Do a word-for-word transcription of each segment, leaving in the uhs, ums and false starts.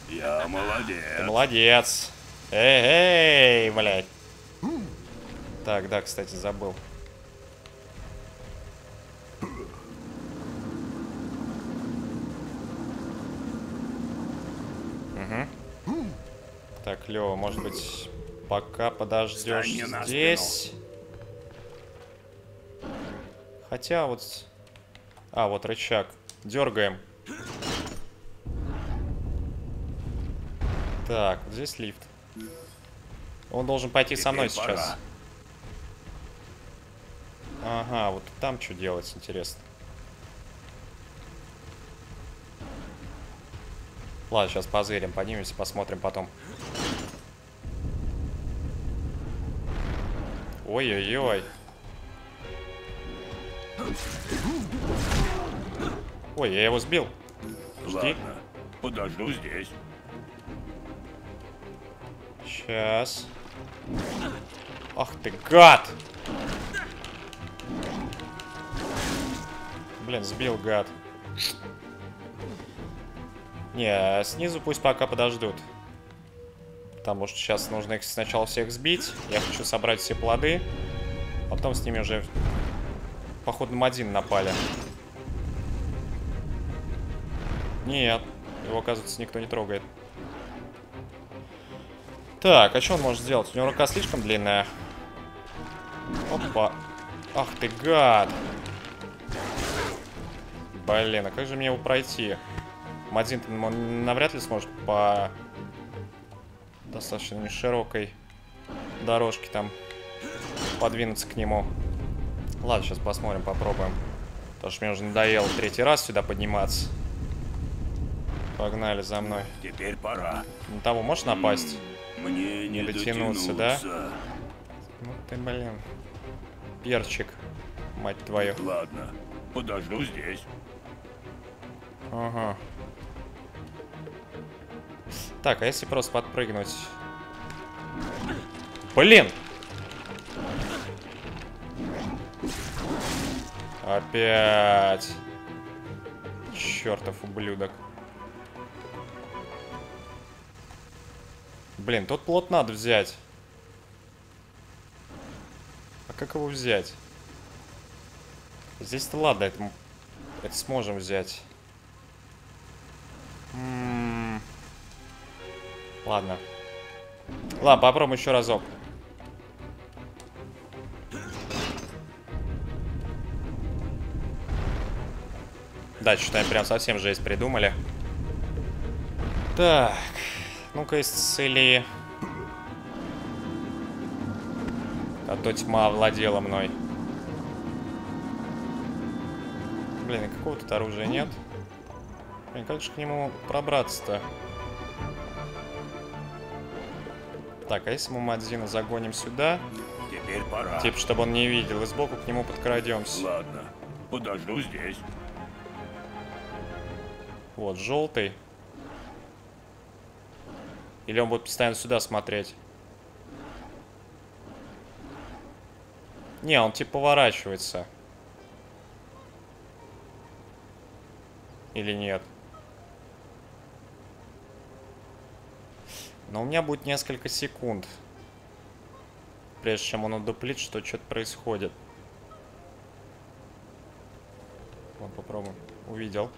Я молодец. Ты молодец. Эй, эй, блядь. Так, да, кстати, забыл. Угу. Так, Лёва, может быть, пока подождешь здесь. Хотя вот... А, вот рычаг. Дергаем. Так, вот здесь лифт. Он должен пойти Теперь со мной пора. сейчас. Ага, вот там что делать, интересно. Ладно, сейчас позырим, поднимемся, посмотрим потом. Ой-ой-ой. Ой, я его сбил. Жди. Ладно, подожду здесь. Сейчас. Ах ты, гад! Блин, сбил, гад. Не, снизу пусть пока подождут. Потому что сейчас нужно их сначала всех сбить. Я хочу собрать все плоды. Потом с ними уже походу на один напали. Нет, его, оказывается, никто не трогает. Так, а что он может сделать? У него рука слишком длинная. Опа. Ах ты, гад. Блин, а как же мне его пройти? Мадин навряд ли сможет по достаточно неширокой дорожке там подвинуться к нему. Ладно, сейчас посмотрим, попробуем. Потому что мне уже надоело третий раз сюда подниматься. Погнали за мной. Теперь пора. На того можешь напасть? Мне не, Не дотянуться, дотянуться, да? Ну ты, блин. Перчик, мать твою. Ладно, подожду здесь. Ага. Так, а если просто подпрыгнуть? Блин! Опять. Чертов ублюдок. Блин, тот плот надо взять. А как его взять? Здесь-то ладно, это, это сможем взять. М-м-м. Ладно. Ладно, попробуем еще разок. Да, что-то прям совсем жесть придумали. Так. Ну-ка исцели. А то тьма овладела мной. Блин, и какого тут оружия нет? Блин, как же к нему пробраться-то? Так, а если мы Мадзина загоним сюда? Теперь пора. Типа, чтобы он не видел, и сбоку к нему подкрадемся. Ладно, подожду здесь. Вот, желтый. Или он будет постоянно сюда смотреть? Не, он типа поворачивается. Или нет? Но у меня будет несколько секунд, прежде чем он удуплит, что что-то происходит. Вот, попробуем. Увидел.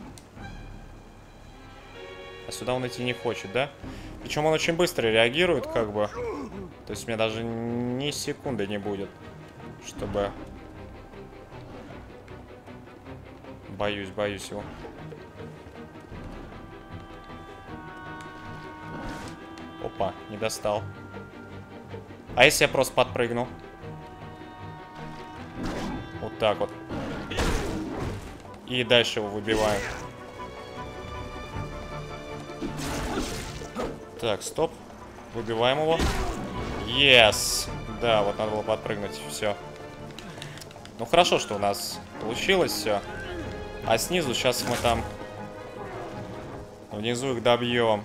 А сюда он идти не хочет, да? Причем он очень быстро реагирует, как бы. То есть у меня даже ни секунды не будет, чтобы... Боюсь, боюсь его. Опа, не достал. А если я просто подпрыгну? Вот так вот. И дальше его выбиваем. Так, стоп. Выбиваем его. Yes! Да, вот надо было подпрыгнуть. Все. Ну хорошо, что у нас получилось все. А снизу сейчас мы там внизу их добьем.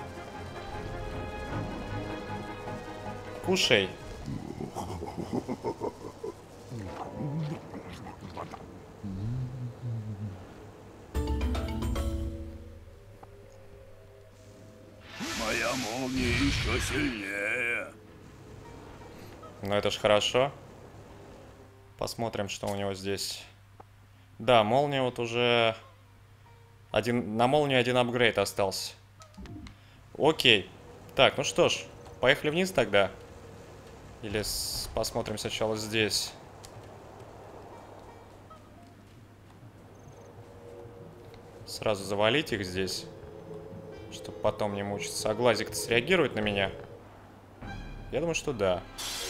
Кушай. Моя молния еще сильнее. Ну это ж хорошо. Посмотрим, что у него здесь. Да, молния вот уже... Один... На молнию один апгрейд остался. Окей. Так, ну что ж, поехали вниз тогда. Или с... посмотрим сначала здесь. Сразу завалить их здесь, чтобы потом не мучиться. А глазик-то среагирует на меня? Я думаю, что да.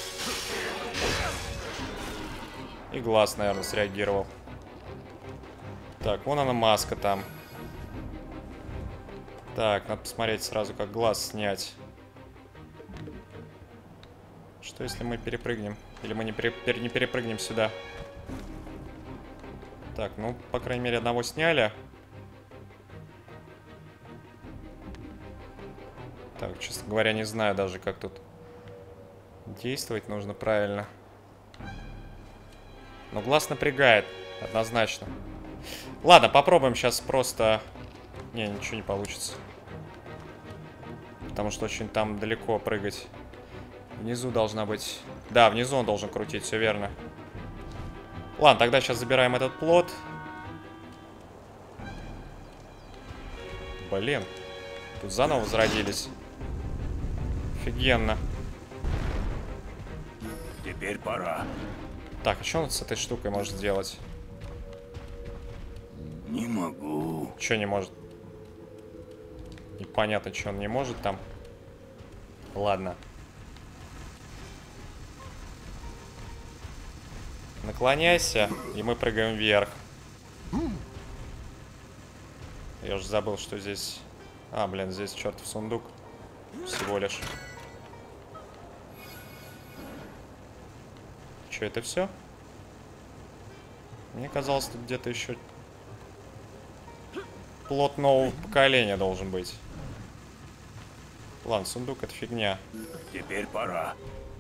И глаз, наверное, среагировал. Так, вон она маска там. Так, надо посмотреть сразу, как глаз снять. Что если мы перепрыгнем? Или мы не, пере... не перепрыгнем сюда? Так, ну, по крайней мере, одного сняли. Так, честно говоря, не знаю даже, как тут действовать нужно правильно. Но глаз напрягает, однозначно. Ладно, попробуем сейчас просто... Не, ничего не получится. Потому что очень там далеко прыгать. Внизу должна быть... Да, внизу он должен крутить, все верно. Ладно, тогда сейчас забираем этот плот. Блин. Тут заново возродились. Офигенно. Теперь пора. Так, а что он с этой штукой может сделать? Не могу. Че не может? Непонятно, что он не может там. Ладно. Наклоняйся, и мы прыгаем вверх. Я уже забыл, что здесь... А, блин, здесь чертов сундук. Всего лишь. Че, это все? Мне казалось, тут где-то еще плот нового поколения должен быть. Ладно, сундук — это фигня. Теперь пора.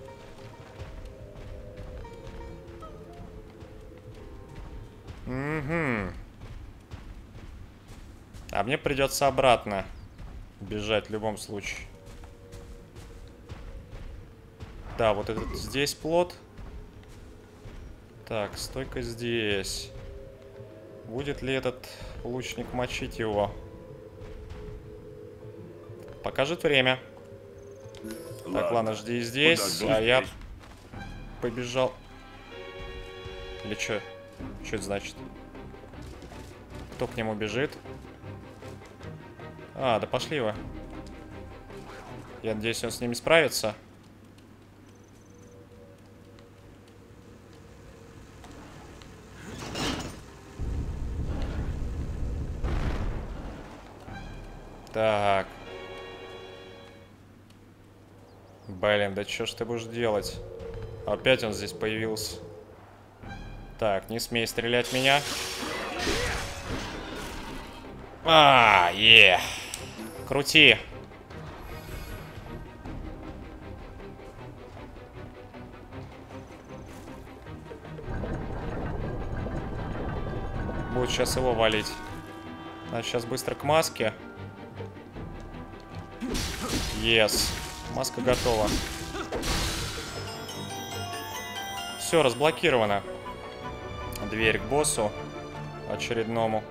Угу. А мне придется обратно бежать в любом случае. Да, вот этот здесь плот. Так, стойка здесь. Будет ли этот лучник мочить его? Покажет время. Ладно. Так, ладно, жди здесь, Подожду а я здесь. побежал. Или что? Что это значит? Кто к нему бежит? А, да пошли вы. Я надеюсь, он с ними справится. Так. Блин, да что ж ты будешь делать? Опять он здесь появился. Так, не смей стрелять в меня. А, е. Крути. Будет сейчас его валить. Надо сейчас быстро к маске. Yes. Маска готова. Все, разблокировано. Дверь к боссу очередному.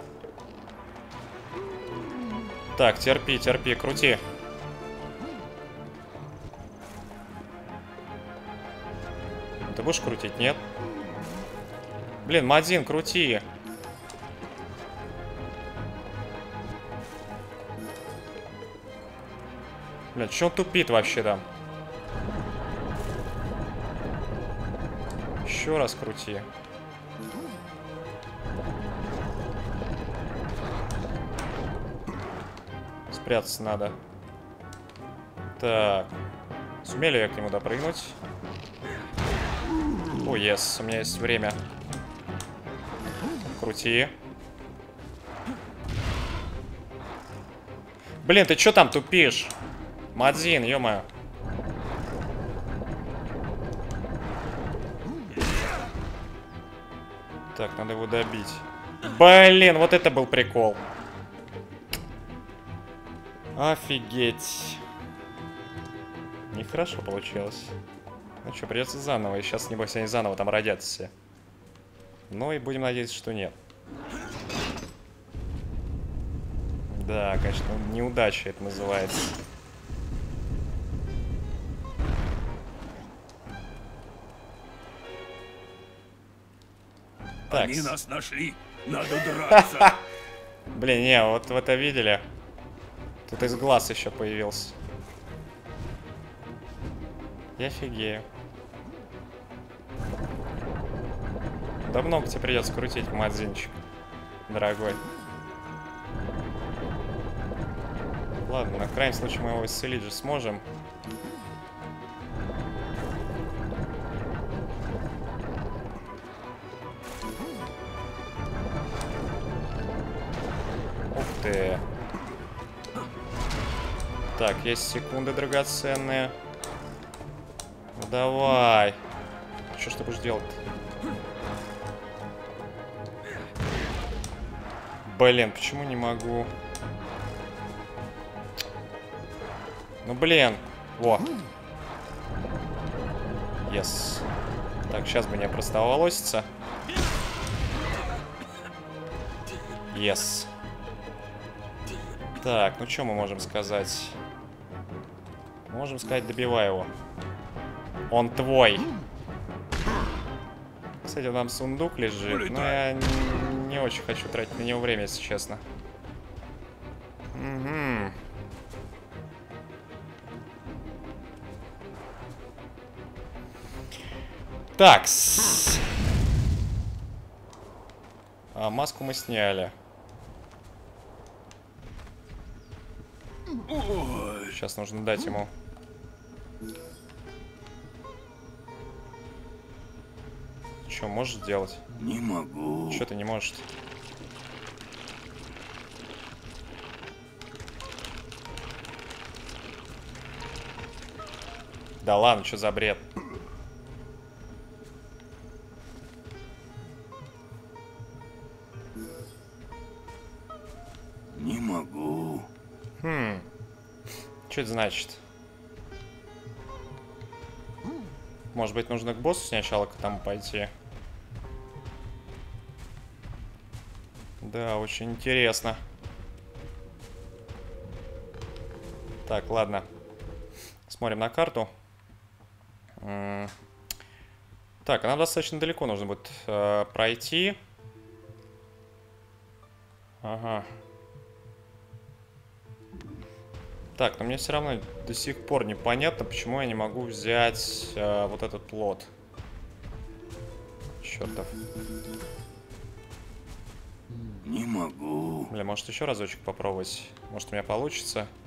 Так, терпи, терпи, крути. Ты будешь крутить, нет? Блин, Мадин, крути. Бля, че он тупит вообще там? Еще раз крути. Спрятаться надо. Так. Сумели я к нему допрыгнуть? О, ес, у меня есть время. Крути. Блин, ты че там тупишь? Мадзин, ё-моё. Так, надо его добить. Блин, вот это был прикол. Офигеть. Нехорошо получилось. Ну что, придется заново. И сейчас, небось, они заново там родятся все. Ну и будем надеяться, что нет. Да, конечно, неудача это называется. Они Такс. нас нашли. Надо драться. Блин, не, вот вы это видели? Тут из глаз еще появился. Я офигею. Да много тебе придется крутить, Мадзинчик, дорогой. Ладно, на крайний случай мы его исцелить же сможем. Ух ты. Так, есть секунды драгоценные. Ну, давай. Что ж ты будешь делать-то? Блин, почему не могу? Ну, блин. Во. Yes. Так, сейчас бы не простоволоситься. Yes. Так, ну что мы можем сказать? Можем сказать, добивай его. Он твой. Кстати, там сундук лежит, но я не очень хочу тратить на него время, если честно. Угу. Так. А, маску мы сняли. Сейчас нужно дать ему. Что, можешь сделать? Не могу. Что ты не можешь? Да ладно, что за бред? Не могу. Хм. Что это значит? Может быть, нужно к боссу сначала к тому пойти? Да, очень интересно. Так, ладно. Смотрим на карту. Так, нам достаточно далеко нужно будет э, пройти. Ага. Так, но мне все равно до сих пор непонятно, почему я не могу взять э, вот этот плод. Чёртов. Не могу. Бля, может еще разочек попробовать? Может у меня получится?